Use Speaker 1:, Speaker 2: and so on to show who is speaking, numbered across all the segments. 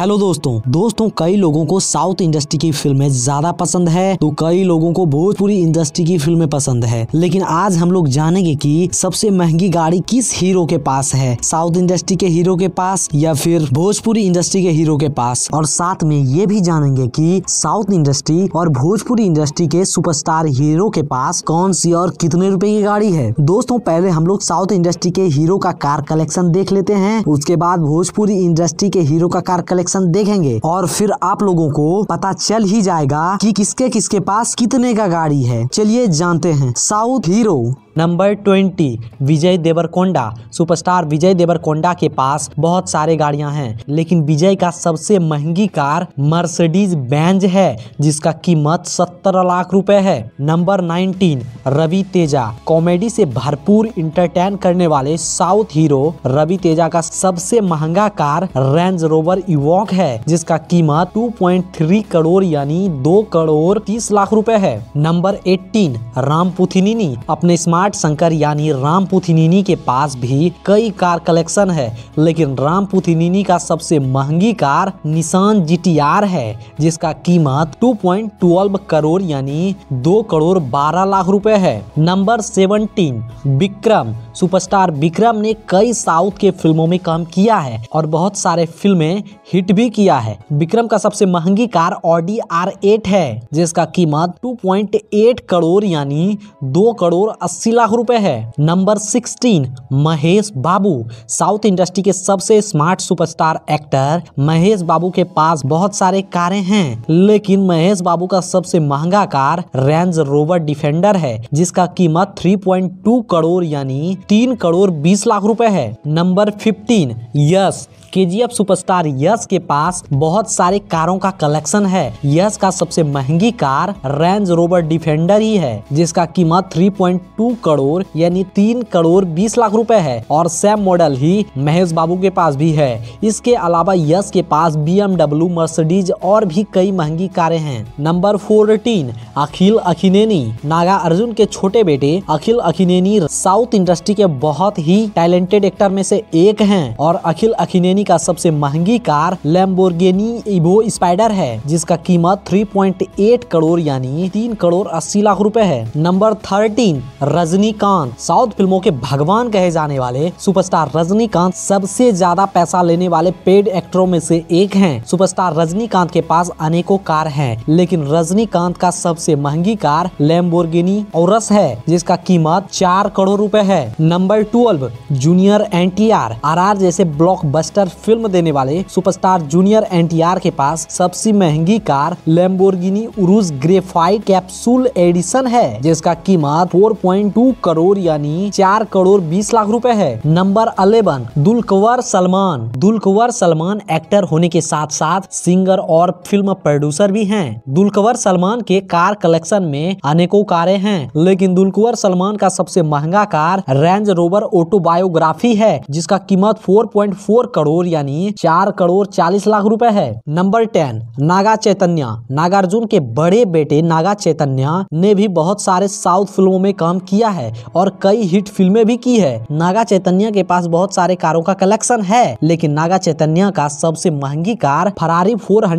Speaker 1: Hello दोस्तों कई लोगों को साउथ इंडस्ट्री की फिल्में ज्यादा पसंद है तो कई लोगों को भोजपुरी इंडस्ट्री की फिल्में पसंद है। लेकिन आज हम लोग जानेंगे कि सबसे महंगी गाड़ी किस हीरो के पास है, साउथ इंडस्ट्री के हीरो के पास या फिर भोजपुरी इंडस्ट्री के हीरो के पास। और साथ में ये भी जानेंगे कि साउथ इंडस्ट्री और भोजपुरी इंडस्ट्री के सुपरस्टार हीरो के पास कौन सी और कितने रुपए की गाड़ी है। दोस्तों पहले हम लोग साउथ इंडस्ट्री के हीरो का कार कलेक्शन देख लेते हैं, उसके बाद भोजपुरी इंडस्ट्री के हीरो का कार कलेक्शन देखेंगे और फिर आप लोगों को पता चल ही जाएगा कि किसके किसके पास कितने का गाड़ी है। चलिए जानते हैं। South hero
Speaker 2: number 20 Vijay Deverakonda. Superstar Vijay Deverakonda के पास बहुत सारे गाड़ियां हैं, लेकिन विजय का सबसे महंगी कार मर्सिडीज बेंज है जिसका कीमत 17 लाख रुपए है। नंबर 19 रवि तेजा। कॉमेडी से भरपूर इंटरटेन करने वाले साउथ हीरो रवि तेजा का सबसे महंगा कार रेंज रोवर इवॉक है जिसका कीमत 2.3 करोड़ यानी 2 करोड़ 30 लाख रुपए है। नंबर 18 राम पुथिनिनी। अपने स्मार्ट शंकर यानी राम पुथिनिनी के पास भी कई कार कलेक्शन है, लेकिन राम पुथिनिनी का सबसे महंगी कार निसान जीटीआर है जिसका कीमत 2.12 करोड़ यानी 2 करोड़ 12 लाख रुपए है। नंबर 17 विक्रम। सुपरस्टार विक्रम ने कई साउथ के फिल्मों में काम किया है और बहुत सारे फिल्में हिट भी किया है। विक्रम का सबसे महंगी कार ऑडी R8 है जिसका कीमत 2.8 करोड़ यानी 2 करोड़ 80 लाख रुपए है। Number 16 Mahesh Babu. South industry के सबसे smart superstar actor Mahesh Babu के पास बहुत सारे कारें हैं, लेकिन महेश बाबू का सबसे महंगा कार रेंज रोवर डिफेंडर है जिसका कीमत 3.2 करोड़ यानी 3 करोड़ 20 लाख रुपए है। Number 15 Yash. KGF superstar Yash के पास बहुत सारे कारों का कलेक्शन है। यश का सबसे महंगी कार रेंज रोवर डिफेंडर ही है जिसका कीमत 3.2 करोड़ यानी 3 करोड़ 20 लाख रुपए है और सेम मॉडल ही महेश बाबू के पास भी है। इसके अलावा यश के पास BMW, मर्सिडीज और भी कई महंगी कारें हैं। नंबर 14 अखिल अखिनेनी। नागा अर्जुन के छोटे बेटे अखिल अखिनेनी साउथ इंडस्ट्री के बहुत ही टैलेंटेड एक्टर में से एक हैं और अखिल अखिनेनी का सबसे महंगी कार लैम्बोर्गिनी इवो स्पाइडर है जिसका कीमत 3.8 करोड़ यानी 3 करोड़ 80 लाख रुपए है। नंबर 13 रजनीकांत। साउथ फिल्मों के भगवान कहे जाने वाले सुपरस्टार रजनीकांत सबसे ज्यादा पैसा लेने वाले पेड एक्टरों में से एक हैं। सुपरस्टार रजनीकांत के पास अनेकों कार हैं, लेकिन रजनीकांत का सबसे महंगी कार लैम्बोर्गिनी औरस है जिसका कीमत 4 करोड़ रुपए है। Number 12 junior NTR। RR जैसे ब्लॉकबस्टर फिल्म देने वाले सुपरस्टार जूनियर NTR के पास सबसे महंगी car Lamborghini Urus graphite capsule edition है जिसका कीमत 4.2 करोड़ यानी 4 करोड़ 20 लाख रुपए है। नंबर 11 दुलकवर सलमान। दुलकवर सलमान एक्टर होने के साथ साथ सिंगर और फिल्म प्रोड्यूसर भी हैं। दुलकवर सलमान के कार कलेक्शन में अनेकों कारें हैं, लेकिन दुलकवर सलमान का सबसे महंगा कार रेंज रोवर ऑटोबायोग्राफी है जिसका कीमत 4.4 करोड़ यानी 4 करोड़ 40 लाख रुपए है। नंबर 10 नागा चैतन्य। नागार्जुन के बड़े बेटे नागा चैतन्य ने भी बहुत सारे साउथ फिल्मों में काम किया है और कई हिट फिल्में भी की है। नागा चैतन्य के पास बहुत सारे कारों का कलेक्शन है, लेकिन नागा चैतन्य का सबसे महंगी कार फरारी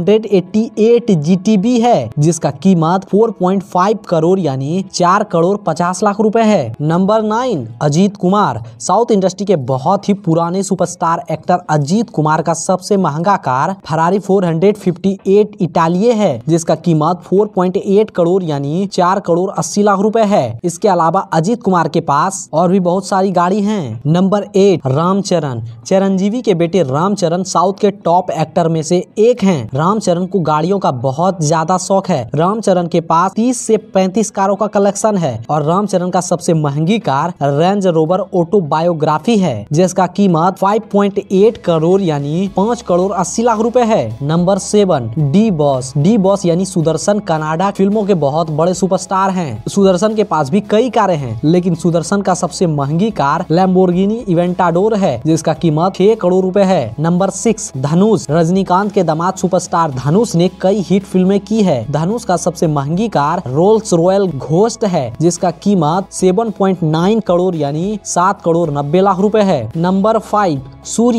Speaker 2: 488 GTB है जिसका कीमत 4.5 करोड़ यानी 4 करोड़ 50 लाख रुपए है। Number 9 Ajith Kumar. South industry के बहुत ही पुराने सुपरस्टार एक्टर अजीत कुमार का सबसे महंगा कार फरारी 458 इटालिये है जिसका कीमत 4.8 करोड़ यानी 4 करोड़ 80 लाख रुपए है। इसके अलावा अजीत कुमार के पास और भी बहुत सारी गाड़ी हैं। नंबर 8 रामचरण। चिरंजीवी के बेटे रामचरण साउथ के टॉप एक्टर में से एक हैं। रामचरण को गाड़ियों का बहुत ज्यादा शौक है। रामचरण के पास 30 से 35 कारों का कलेक्शन है और रामचरण का सबसे महंगी कार रेंज रोवर ऑटोबायोग्राफी है जिसका कीमत 5.8 करोड़ यानी 5 करोड़ 80 लाख रुपए है। नंबर 7 डी बॉस यानी सुदर्शन कनाडा फिल्मों के बहुत बड़े सुपरस्टार हैं। सुदर्शन के पास भी कई कारें हैं, लेकिन सुदर्शन का सबसे महंगी कार लैम्बोर्गिनी इवेंटाडोर है जिसका कीमत 6 करोड़ रुपए है। नंबर 6 धनुष। रजनीकांत के दामाद सुपरस्टार धनुष ने कई हिट फिल्में की है। धनुष का सबसे महंगी कार रोल्स रॉयल घोस्ट है जिसका कीमत 7.9 करोड़ यानी 7 करोड़ 90 लाख रुपए है। नंबर 5 सूर्या।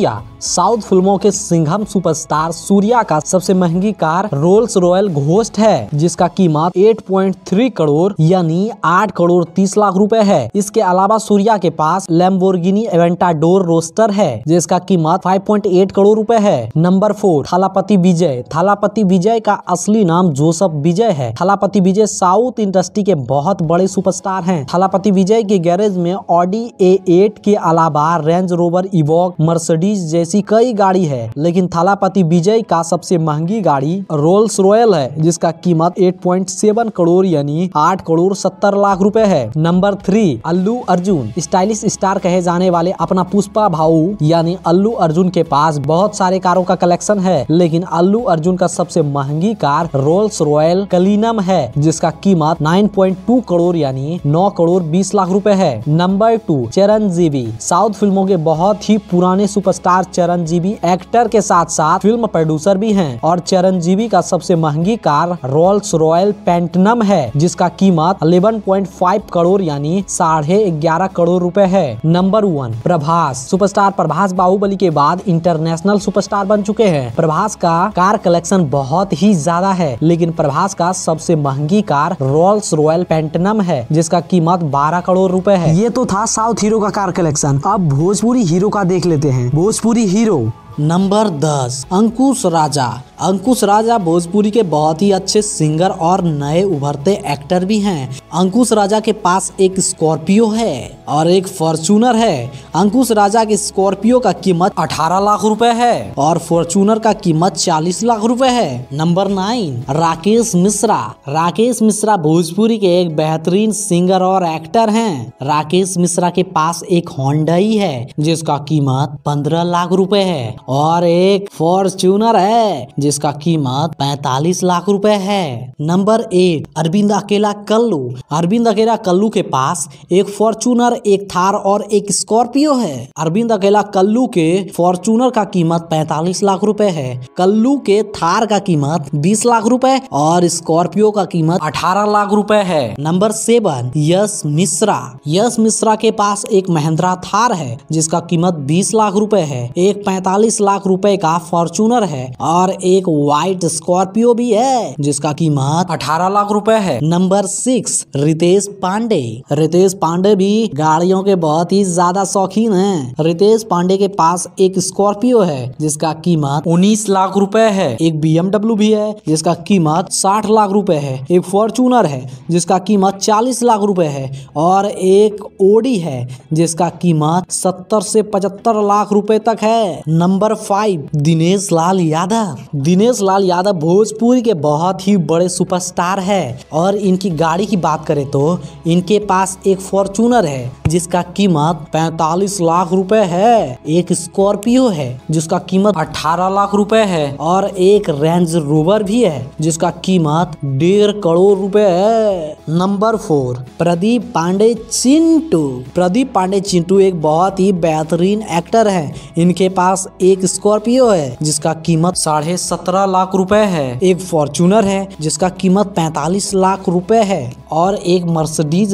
Speaker 2: साउथ फिल्मों के सिंघम सुपरस्टार सूर्या का सबसे महंगी कार रोल्स रॉयल घोस्ट है, जिसका कीमत 8.3 करोड़ यानी 8 करोड़ 30 लाख रुपए है। इसके अलावा सूर्या के पास लैम्बोर्गिनी एवेंटाडोर रोस्टर है, जिसका कीमत 5.8 करोड़ रुपए है। नंबर 4 थालापति विजय। थालापति विजय का असली नाम जोसेफ विजय है। थालापति विजय साउथ इंडस्ट्री के बहुत बड़े सुपरस्टार हैं। थालापति विजय के गैरेज में ऑडी A8 के अलावा रेंज रोवर इवोक, मर्सिडीज जैसी कई गाड़ी है, लेकिन थालापति विजय का सबसे महंगी गाड़ी रोल्स रॉयल है, जिसका कीमत 8.7 करोड़ यानी 8 करोड़ 70 लाख रुपए है। Number 3 Allu Arjun. Stylish star कहे जाने वाले अपना पुष्पा भाऊ यानी अल्लू अर्जुन के पास बहुत सारे कारों का कलेक्शन है, लेकिन अल्लू अर्जुन का सबसे महंगी कार रोल्स रॉयल कलिनम है, जिसका कीमत 9.2 करोड़ यानी 9 करोड़ 20 लाख रुपए है। नंबर 2 चिरंजीवी। साउथ फिल्मों के बहुत ही पुराने सुपरस्टार चिरंजीवी एक्टर के साथ साथ फिल्म प्रोड्यूसर भी हैं, और चिरंजीवी का सबसे महंगी कार रोल्स रॉयल पेंटनम है, जिसका कीमत 11.5 करोड़ यानी 11.5 करोड़ रुपए है। नंबर 1 प्रभास। सुपरस्टार प्रभास बाहुबली के बाद इंटरनेशनल सुपरस्टार बन चुके हैं। प्रभास का कार कलेक्शन बहुत ही ज्यादा है, लेकिन प्रभास का सबसे महंगी कार रोल्स रॉयल पेंटनम है, जिसका कीमत 12 करोड़ रुपए है।
Speaker 1: ये तो था साउथ हीरो का कार कलेक्शन। अब भोजपुरी हीरो का देख लेते हैं। Bhojpuri hero
Speaker 2: number 10 Ankush Raja. अंकुश राजा भोजपुरी के बहुत ही अच्छे सिंगर और नए उभरते एक्टर भी हैं। अंकुश राजा के पास एक स्कॉर्पियो है और एक फॉर्च्यूनर है। अंकुश राजा की स्कॉर्पियो का कीमत 18 लाख रुपए है और फॉर्च्यूनर का कीमत 40 लाख रुपए है। नंबर 9 राकेश मिश्रा। राकेश मिश्रा भोजपुरी के एक बेहतरीन सिंगर और एक्टर हैं। राकेश मिश्रा के पास एक होंडाई है, जिसका कीमत 15 लाख रुपए है, और एक फॉर्च्यूनर है जिसका कीमत 45 लाख रुपए है। नंबर 8 अरविंद अकेला कल्लू। अरविंद अकेला कल्लू के पास एक फॉर्च्यूनर, एक थार और एक स्कॉर्पियो है। अरविंद अकेला कल्लू के फॉर्च्यूनर का कीमत 45 लाख रुपए है। कल्लू के थार का कीमत 20 लाख रुपए और स्कॉर्पियो का कीमत 18 लाख रुपए है। नंबर 7 यश मिश्रा। यश मिश्रा के पास एक महिंद्रा थार है, जिसका कीमत 20 लाख रुपए है। एक 45 लाख रुपए का फॉर्च्यूनर है और एक व्हाइट स्कॉर्पियो भी है, जिसका कीमत 18 लाख रुपए है। नंबर 6 रितेश पांडे। रितेश पांडे भी गाड़ियों के बहुत ही ज्यादा शौकीन हैं। रितेश पांडे के पास एक स्कॉर्पियो है, जिसका कीमत 19 लाख रुपए है। एक BMW भी है, जिसका कीमत 60 लाख रुपए है। एक फॉर्च्यूनर है, जिसका कीमत 40 लाख रुपए है, और एक ओडी है, जिसका कीमत 70 से 75 लाख रुपए तक है। नंबर 5 दिनेश लाल यादव। दिनेश लाल यादव भोजपुरी के बहुत ही बड़े सुपरस्टार है, और इनकी गाड़ी की बात करें तो इनके पास एक फॉर्च्यूनर है, जिसका कीमत 45 लाख रुपए है। एक स्कॉर्पियो है, जिसका कीमत 18 लाख रुपए है, और एक रेंज रोवर भी है, जिसका कीमत 1.5 करोड़ रुपए है। नंबर 4 प्रदीप पांडे चिंटू। प्रदीप पांडे चिंटू एक बहुत ही बेहतरीन एक्टर है। इनके पास एक स्कॉर्पियो है, जिसका कीमत 17.5 लाख रुपए है। एक फॉर्च्यूनर है, जिसका कीमत 45 लाख रुपए है, और एक मर्सिडीज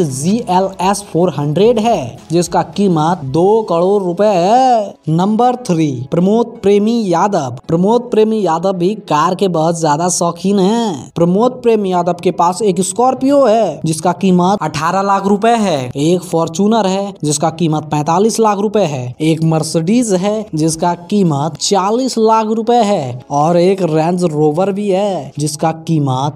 Speaker 2: GLS 400 है, जिसका कीमत 2 करोड़ रुपए है। नंबर 3 प्रमोद प्रेमी यादव। प्रमोद प्रेमी यादव भी कार के बहुत ज्यादा शौकीन हैं। प्रमोद प्रेमी यादव के पास एक स्कॉर्पियो है, जिसका कीमत 18 लाख रुपए है। एक फॉर्च्यूनर है, जिसका कीमत 45 लाख रुपए है। एक मर्सिडीज है, जिसका कीमत 40 लाख रुपए है, और एक रेंज रोवर भी है, जिसका कीमत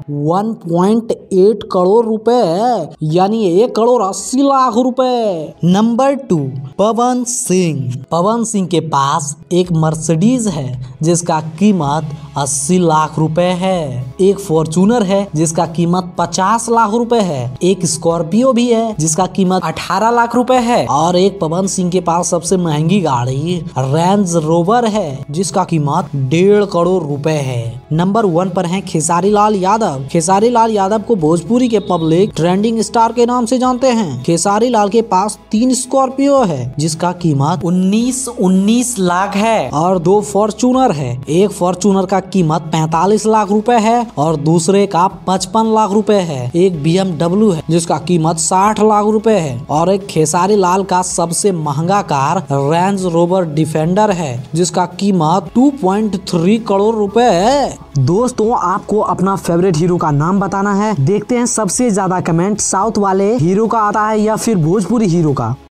Speaker 2: 1.8 करोड़ रुपए है, यानी 1 करोड़ 80 लाख रुपए। नंबर 2 पवन सिंह। पवन सिंह के पास एक मर्सिडीज है, जिसका कीमत 80 लाख रुपए है। एक फॉर्च्यूनर है, जिसका कीमत 50 लाख रुपए है। एक स्कॉर्पियो भी है, जिसका कीमत 18 लाख रुपए है, और एक पवन सिंह के पास सबसे महंगी गाड़ी रेंज रोवर है, जिसका कीमत 1.5 करोड़ रुपए
Speaker 1: रुपए है। नंबर 1 पर है खेसारी लाल यादव। खेसारी लाल यादव को भोजपुरी के पब्लिक ट्रेंडिंग स्टार के नाम से जानते हैं। खेसारी लाल के पास 3 स्कॉर्पियो है जिसका कीमत 19 लाख है और 2 फॉर्चूनर है। एक फॉर्चूनर का कीमत 45 लाख रुपए है और दूसरे का 55 लाख रुपए है। एक BMW है जिसका कीमत 60 लाख रुपए है और एक खेसारी लाल का सबसे महंगा कार रेंज रोवर डिफेंडर है जिसका कीमत 2.3 करोड़ रुपए है। दोस्तों, आपको अपना फेवरेट हीरो का नाम बताना है। देखते हैं सबसे ज्यादा कमेंट साउथ वाले हीरो का आता है या फिर भोजपुरी हीरो का।